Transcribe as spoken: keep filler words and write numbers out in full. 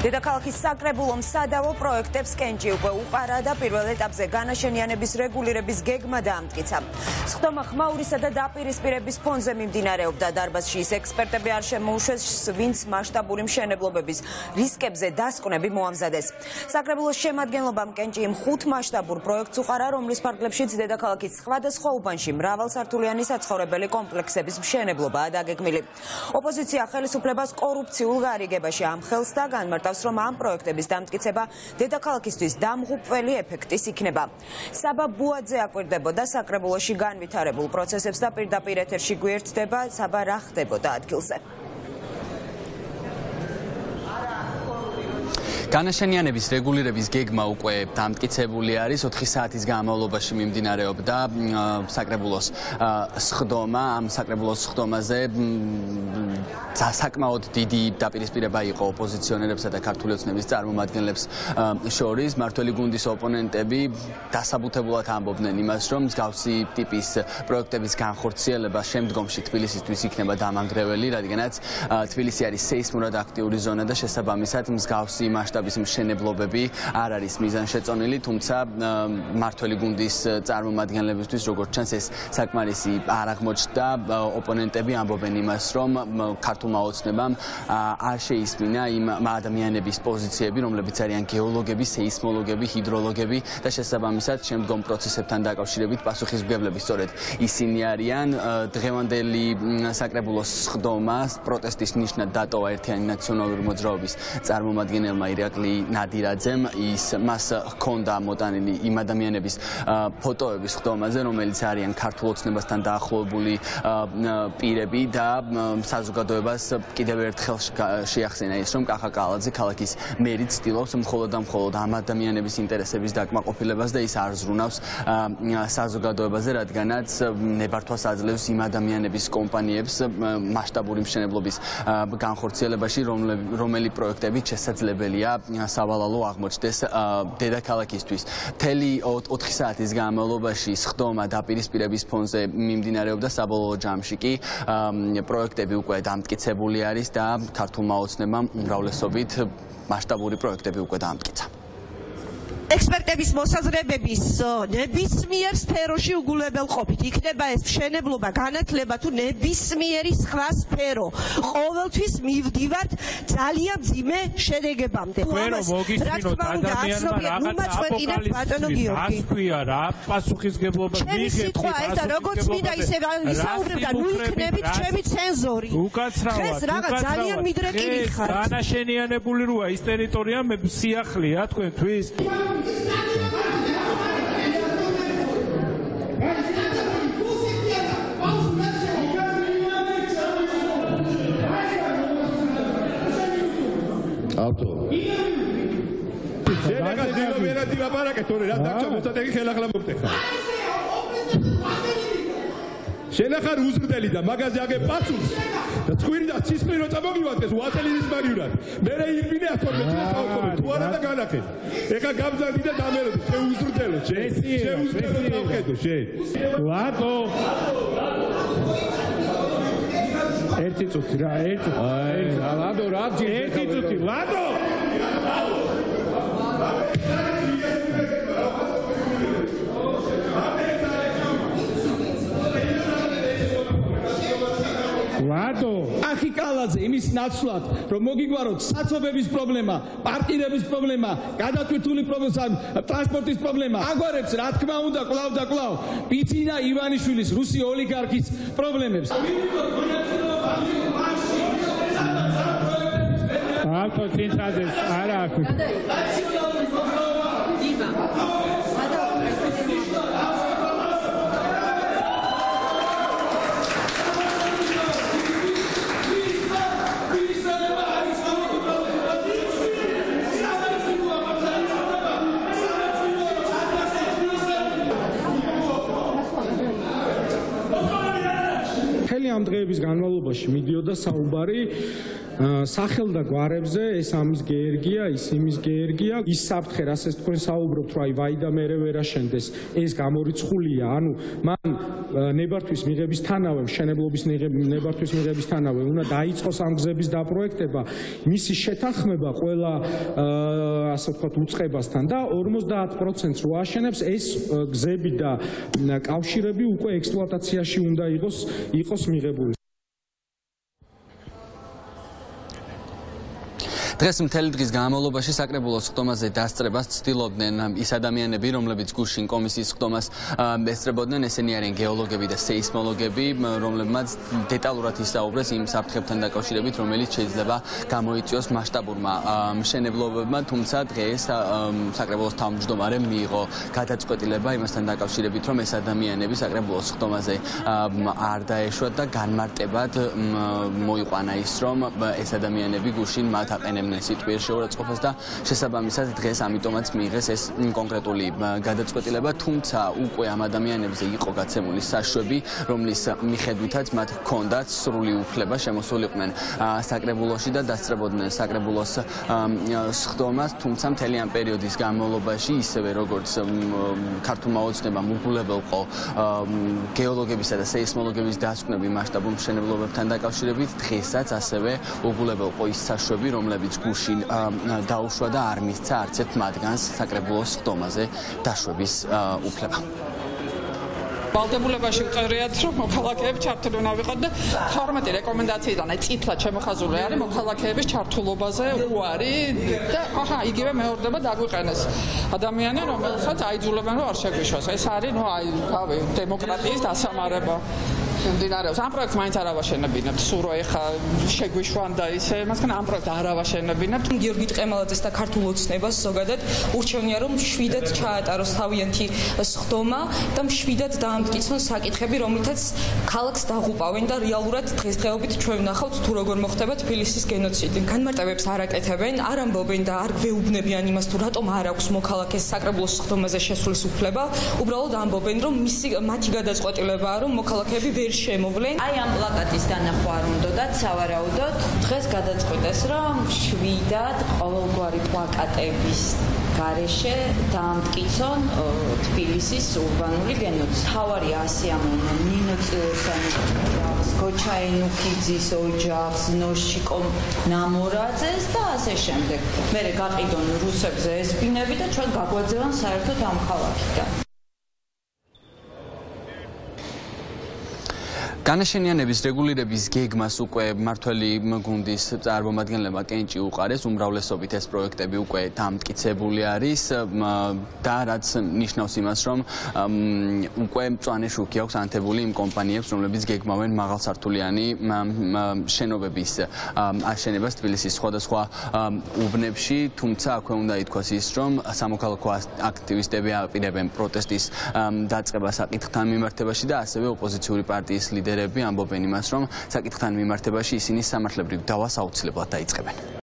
დედაქალაქის საკრებულომ სადავო პროექტებს კენჭი უკვე უყარა და პირველ ეტაპზე განაშენიანების რეგულირების გეგმა დაამტკიცა. სხდომა ხმაურისა და დაპირისპირების ფონზე მიმდინარეობდა. დარბაზში ის ექსპერტები არ შემოუშვეს, ვინც მასშტაბური მშენებლობების რისკებზე დასკვნები მოამზადეს. საკრებულოს შემადგენლობამ კენჭი იმ ხუთ მასშტაბურ პროექტს უყარა, რომლის ფარგლებშიც დედაქალაქის სხვადასხვა უბანში მრავალსართულიანი საცხოვრებელი კომპლექსების მშენებლობაა დაგეგმილი. ოპოზიცია ხელისუფლებას კორუფციულ გარიგებაში ამხელს და განმარტავს, რომ ამ პროექტების დამტკიცება დედაქალაქისთვის დამღუპველი ეფექტის იქნება. საბა ბუაძე აკვირდებოდა საკრებულოში განვითარებულ პროცესებს და პირდაპირ ეთერში გვერდდება. საბა, რა ხდებოდა ადგილზე? განაშენიანების რეგულირების გეგმა უკვე დამტკიცებული არის. ოთხი საათის განმავლობაში მიმდინარეობდა საკრებულოს სხდომა. ამ საკრებულოს სხდომაზე საკმაოდ დიდი დაპირისპირება იყო ოპოზიციონერებსა და ქართული ოცნების წარმომადგენლებს შორის. მართველი გუნდის ოპონენტები დასაბუთებულად ამბობდნენ იმას, რომ მსგავსი ტიპის პროექტების განხორციელება შემდგომში თბილისისთვის იქნება დამანგრეველი, რადგანაც თბილისი არის სეისმურად აქტიური ზონა და შესაბამისად მსგავსი მასშტაბის მშენებლობები არ არის მიზანშეწონილი, თუმცა მართველი გუნდის წარმომადგენლებისთვის, როგორც ჩანს, ეს საკმარისი არ აღმოჩნდა. ოპონენტები ამბობენ იმას, რომ ქართულმა ოცნებამ არ შეისმინა იმ ადამიანების პოზიციები, რომლებიც არიან გეოლოგები, სეისმოლოგები, ჰიდროლოგები და შესაბამისად შემდგომ პროცესებთან დაკავშირებით პასუხისმგებლები სწორედ ისინი არიან. დღევანდელი საკრებულოს სხდომა პროტესტის ნიშნად დატოვა ერთიანი ნაციონალური მოძრაობის წარმომადგენელმა ირაკლი ნადირაძემ. ის მას ჰქონდა მოტანილი იმ ადამიანების ფოტოები სხდომაზე, რომელიც არიან ქართულ ოცნებასთან დაახლოებული პირები და საზოგადოებას კიდევ ერთხელ შეახსენა ის, რომ კახა კალაძე ქალაქის მერი ცდილობს მხოლოდ და მხოლოდ ამ ადამიანების ინტერესების დაკმაყოფილებას და ის არ ზრუნავს საზოგადოებაზე, რადგანაც ნებართვას აძლევს იმ ადამიანების კომპანიებს მასშტაბური მშენებლობის განხორციელებაში, რომელი პროექტებით შესაძლებელია სავალალო აღმოჩნდეს დედაქალაქისთვის. მთელი ოთხი საათის განმავლობაში სხდომა დაპირისპირების ფონზე მიმდინარეობდა. საბოლოო ჯამში კი პროექტები უკვე დამტკიცებული არის და ქართულმა ოცნებამ უმრავლესობით მასშტაბური პროექტები უკვე დაამტკიცა. ექსპერტების მოსაზრებების ნებისმიერ სფეროში უგულებელყოფით იქნება ეს მშენებლობა, განათლება თუ ნებისმიერი სხვა სფერო. ყოველთვის მივდივართ ძალიან მძიმე შედეგებამდე. რა მოგისმინოთ ადამიანმა რაღაცა აპოკალიფსის თქვია რა პასუხისგებლობა მიიღებთ ეს და როგორც მინდა ისე ვისაუბრებ და ნუ იქნებით ჩემი ცენზორი. უკაცრავად რაღაც ძალიან მიდრეკილი ხართ. განაშენიანებული როა ის ტერიტორია მე სიახლეა თქვენთვის? ავტო შეიძლება ძილობერადი ლაპარაკეთ, თორე რა დარჩა მოწადები ხელახლა მომტეხა. შენ ახარ უზრდელი და მაგაზე აგე პაცულს და თქვენი და ცისფერი რო წამოგივადგეს ვატელინის მაგივრად. მე რა ირბინე ათორმეტ წელს დავყობე თუ არა და განახეთ. ეხა გამზარდი და დამეროდი, შენ უზრდელო, შენ. შენ უზრდელო დავხედო, შენ. ლატო ერთი წუთი რა, ერთი. აი, ლადო რა ძიძე. ერთი წუთი, ლადო. ლადო ახი კალაძე იმის ნაცვლად რომ მოგიგვაროთ საცობების პრობლემა, პარტირების პრობლემა, გადატვირთული პრობლემა, ტრანსპორტის პრობლემა, აგვარებს რა თქმა უნდა კლავ და კლავ პიცინა ივანიშვილის რუსი ოლიგარქის პრობლემებს. ავტო ცენტრაზე არა აქვს. ამ დღეების განმავლობაში მიდიოდა საუბარი სახელ და გვარებზე ეს ამის გეერგია, ის იმის გეერგია, ის საფრთხე, რასაც თქვენ საუბრობთ, რომ აი ვაი და მერე ვერ აშენდეს, ეს გამორიცხულია, ანუ მან ნებართვის მიღების თანავე, მშენებლობის ნებართვის მიღების თანავე უნდა დაიწყოს ამ გზების დაპროექტება, მისი შეთანხმება ყველა ასე ვთქვათ უწყებასთან და ორმოცდაათ პროცენტს რო აშენებს, ეს გზები და კავშირები უკვე ექსპლუატაციაში უნდა იყოს იყოს მიღებული. დღეს მთელი დღის განმავლობაში საკრებულოს ხდომაზე დასწრებას ცდილობდნენ ის ადამიანები, რომლებიც გუშინ კომისიის ხდომას ესწრებოდნენ, ესენი არიან გეოლოგები და სეისმოლოგები, რომლებმაც დეტალურად ისაუბრეს იმ საფრთხებთან დაკავშირებით, რომელიც შეიძლება გამოიწვიოს მასშტაბურმა მშენებლობებმა, თუმცა დღეს საკრებულოს თავმჯდომარე მიიღო გადაწყვეტილება იმასთან დაკავშირებით, რომ ეს ადამიანები საკრებულოს ხდომაზე არ დაეშვათ და განმარტებად მოიყვანა ის, რომ ეს ადამიანები გუშინ მათ აყენებდნენ სიტყვიერ შეურაცხყოფას და შესაბამისად დღეს ამიტომაც მიიღეს ეს კონკრეტული გადაწყვეტილება, თუმცა უკვე ამ ადამიანებზე იყო გაცემული საშვები, რომლის მიხედვითაც მათ ჰქონდათ სრული უფლება შემოსულიყვნენ საკრებულოში და დასწრებოდნენ საკრებულოს სხდომას, თუმცა მთელი ამ პერიოდის განმავლობაში ისევე როგორც ქართულმა ოცნებამ უგულებელყო გეოლოგებისა და სეისმოლოგების დასკვნები მასშტაბურ მშენებლობებთან დაკავშირებით, დღესაც ასევე უგულებელყო ის საშვები, რომლებიც გუშინ დაუშვა და არ მისცა არც ერთ მათგანს საკრებულოს ხდომაზე დაშვების უფლება. ვალდებულებაში ვწერიათ, რომ მოქალაქეები ჩართული უნდა ვიყოთ და თორმეტი რეკომენდაციიდან წითლად შემოხაზული არის მოქალაქეების ჩართულობაზე უარი და აჰა, იგივე მეორდება დაგვიყენეს ადამიანი, რომელსაც აიძულებენ რომ არ შეგვიშვას. ეს არის, ნუ აი, გავი, დემოკრატიის დასამარება. მიმდინარეობს. ამ პროექტს მაინც არ ავაშენებინებთ, სულ რო ეხა შეგვიშვან და ისე, მაგრამ ამ პროექტს არ ავაშენებინებთ. გიორგი ტყემალაძეს და ქართულ ოცნებას ზოგადად ურჩევნია, რომ შვიდად ჩაატაროს თავიანთი სხდომა და შვიდად დაამტკიცონ საკითხები, რომლითაც ქალაქს დაღუპავენ და რეალურად დღესდღეობით ჩვენ ვნახავთ თუ როგორ მოხდება თბილისის გენოციდი. განმარტებებს არ აკეთებენ, არ ამბობენ და არ გვეუბნებიან იმას, თუ რატომ არ აქვს მოქალაქეს საკრებულოს სხდომაზე შესვლის უფლება. უბრალოდ ამბობენ, რომ მისი მათი გადაწყვეტილებაა, რომ მოქალაქეები ვერ შემოვლენ. აი ამ პლაკატის დანახვა არ უნდათ, სავარაუდოდ დღეს გადაწყვეტეს, რომ შვიდად ყოველგვარი პლაკატების გარეშე დაამტკიცონ თბილისის урბანული გენოციდი. თავარი ასიამონა ნინო წილოსანის ოჯახს, გოჩაინუქიძის ოჯახს, ნოშიკომ ნამორაძეს და ასე შემდეგ. მერე გაყიდონ რუსებზე ესპინები და ჩვენ გაგვაძევან საერთოდ ამ ქალაქიდან. განაშენიანების რეგულირების გეგმას უკვე მმართველი გუნდის წარმომადგენლებმა კენჭი უყარეს, უმრავლესობით ეს პროექტები უკვე დამტკიცებული არის და რაც ნიშნავს იმას, რომ უკვე მწვანე შუქი აქვს ანთებული იმ კომპანიებს, რომლებიც გეგმავენ მაღალსართულიანი შენობების აშენებას თბილისის სხვადასხვა უბნებში, თუმცა აქვე უნდა ითქვას ის, რომ სამოქალაქო აქტივისტები აპირებენ პროტესტის დაწყებას საკითხთან მიმართებაში და ასევე ოპოზიციური პარტიის ლიდერები ამბობენ იმას, რომ საკითხთან მიმართებაში ისინი სამართლებრივ დავას აუცილებლად დაიწყებენ.